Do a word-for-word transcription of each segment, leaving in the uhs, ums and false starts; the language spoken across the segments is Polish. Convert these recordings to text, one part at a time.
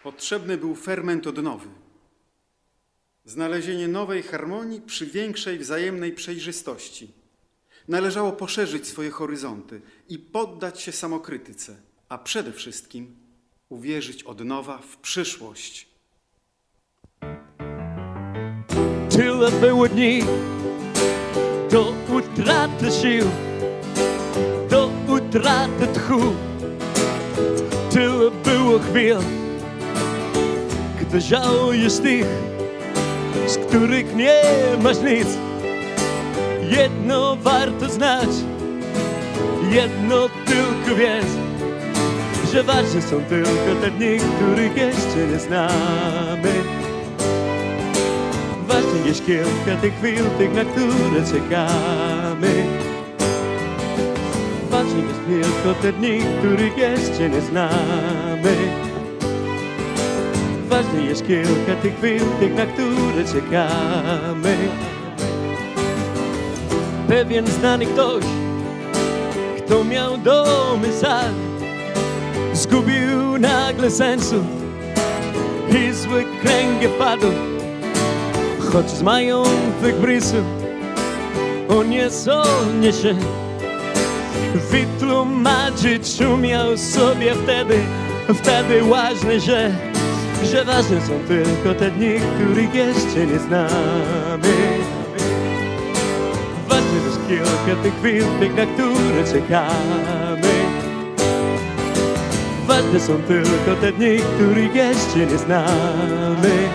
Potrzebny był ferment odnowy. Znalezienie nowej harmonii przy większej wzajemnej przejrzystości. Należało poszerzyć swoje horyzonty i poddać się samokrytyce, a przede wszystkim uwierzyć od nowa w przyszłość. Tyle było dni do utraty sił, do utraty tchu. Tyle było chwil, gdy żałujesz tych, z których nie masz nic. Jedno warto znać, jedno tylko wiedz, że ważne są tylko te dni, których jeszcze nie znamy. Ważne jest kilka tych chwil, tych, na które czekamy. Ważne jest tylko te dni, których jeszcze nie znamy. Ważne jest kilka tych chwil, tych, na które czekamy. Pewien znany ktoś, kto miał dom i sad, zgubił nagle sensu i zły kręgi wpadł. Choć z majątnych brysów on nie sądnie się wytłumaczyć umiał sobie wtedy, wtedy ważne, że że ważne są tylko te dni, których jeszcze nie znamy. Ważne jest kilka tych chwil, tych, na które czekamy. Ważne są tylko te dni, których jeszcze nie znamy.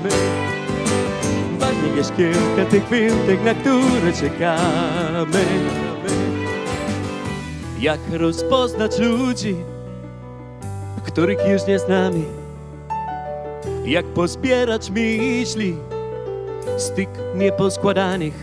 Ważne jest kilka tych chwil, tych, na które czekamy. Jak rozpoznać ludzi, których już nie znamy? Jak pozbierać myśli z tych nieposkładanych?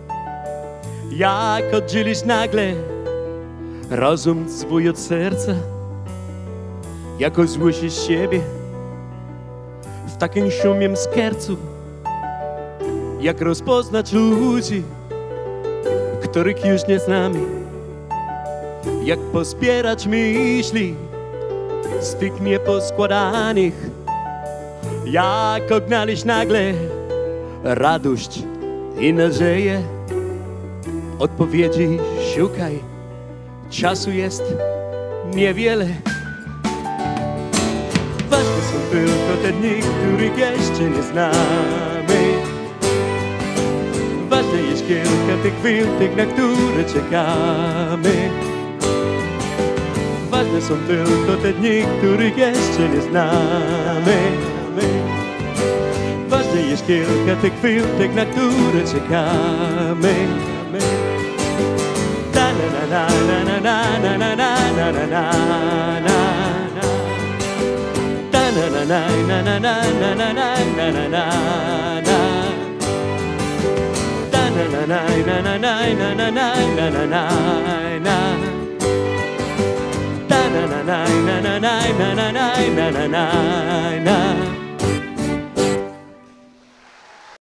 Jak oddzielić nagle rozum swój od serca? Jak ozłościć siebie w takim szumiem skercu? Jak rozpoznać ludzi, których już nie znamy? Jak pozbierać myśli z tych nieposkładanych? Jak odnaleźć nagle radość i nadzieję? Odpowiedzi szukaj, czasu jest niewiele. Ważne są tylko te dni, których jeszcze nie znamy. Ważne jest kilka tych chwil, tych, na które czekamy. Ważne są tylko te dni, których jeszcze nie znamy. Ważne jest kilka tych chwil, tych, na które czekamy. Na na na na na na na na na na na na. Na na na na na na na na na na na na. Na na na na na na na na na na na na. Na na na na na na na na na na na.